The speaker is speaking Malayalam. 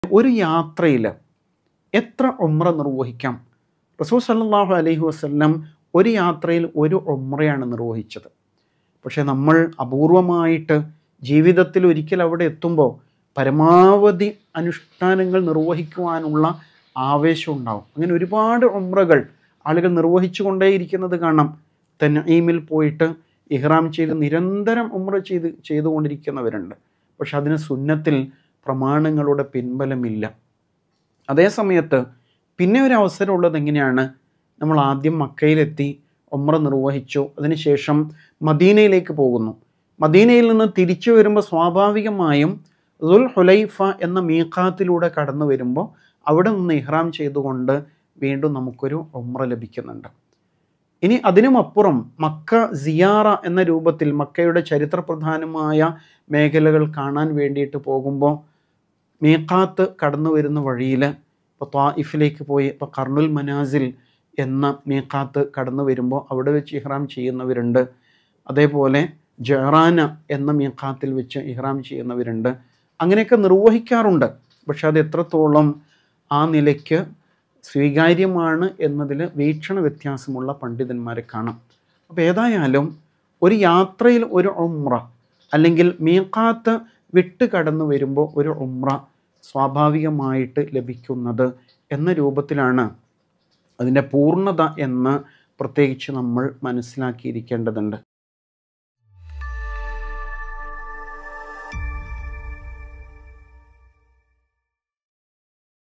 ഒരു യാത്രയിൽ എത്ര ഉംറ നിർവഹിക്കാം? റസൂൽ സല്ലല്ലാഹു അലൈഹി വസല്ലം ഒരു യാത്രയിൽ ഒരു ഉംറയാണ് നിർവഹിച്ചത്. പക്ഷേ നമ്മൾ അപൂർവമായിട്ട് ജീവിതത്തിൽ ഒരിക്കൽ അവിടെ എത്തുമ്പോൾ പരമാവധി അനുഷ്ഠാനങ്ങൾ നിർവഹിക്കുവാനുള്ള ആവേശം ഉണ്ടാവും. അങ്ങനെ ഒരുപാട് ഉംറകൾ ആളുകൾ നിർവഹിച്ചു കൊണ്ടേയിരിക്കുന്നത് കാണാം. തൻഈമിൽ പോയിട്ട് ഇഹ്റാം ചെയ്ത് നിരന്തരം ഉംറ ചെയ്തുകൊണ്ടിരിക്കുന്നവരുണ്ട്. പക്ഷെ അതിന് സുന്നത്തിൽ പ്രമാണങ്ങളുടെ പിൻബലമില്ല. അതേ സമയത്ത് പിന്നെ ഒരു അവസരമുള്ളത് എങ്ങനെയാണ്? നമ്മൾ ആദ്യം മക്കയിലെത്തി ഉംറ നിർവഹിച്ചു, അതിനുശേഷം മദീനയിലേക്ക് പോകുന്നു. മദീനയിൽ നിന്ന് തിരിച്ചു വരുമ്പോൾ സ്വാഭാവികമായും ദുൽ ഹുലൈഫ എന്ന മീഖാത്തിലൂടെ കടന്നു വരുമ്പോൾ അവിടെ നിന്ന് ഇഹ്റാം ചെയ്തുകൊണ്ട് വീണ്ടും നമുക്കൊരു ഉംറ ലഭിക്കുന്നുണ്ട്. ഇനി അതിനുമപ്പുറം മക്ക സിയാറ എന്ന രൂപത്തിൽ മക്കയുടെ ചരിത്രപ്രധാനമായ മേഖലകൾ കാണാൻ വേണ്ടിയിട്ട് പോകുമ്പോൾ മീഖാത്ത് കടന്നു വരുന്ന വഴിയിൽ ഇപ്പോൾ ത്വായിഫിലേക്ക് പോയി ഇപ്പോൾ കർണുൽ മനാസിൽ എന്ന മീഖാത്ത് കടന്നു വരുമ്പോൾ അവിടെ വെച്ച് ഇഹ്റാം ചെയ്യുന്നവരുണ്ട്. അതേപോലെ ജറാന എന്ന മീഖാത്തിൽ വെച്ച് ഇഹ്റാം ചെയ്യുന്നവരുണ്ട്. അങ്ങനെയൊക്കെ നിർവഹിക്കാറുണ്ട്. പക്ഷെ അത് എത്രത്തോളം ആ നിലയ്ക്ക് സ്വീകാര്യമാണ് എന്നതിൽ വീക്ഷണ വ്യത്യാസമുള്ള പണ്ഡിതന്മാരെ കാണാം. അപ്പോൾ ഏതായാലും ഒരു യാത്രയിൽ ഒരു ഉംറ അല്ലെങ്കിൽ മീഖാത്ത് വിട്ട് കടന്നു വരുമ്പോൾ ഒരു ഉംറ സ്വാഭാവികമായിട്ട് ലഭിക്കുന്നത് എന്ന രൂപത്തിലാണ് അതിൻ്റെ പൂർണ്ണത എന്ന് പ്രത്യേകിച്ച് നമ്മൾ മനസ്സിലാക്കിയിരിക്കേണ്ടതുണ്ട്.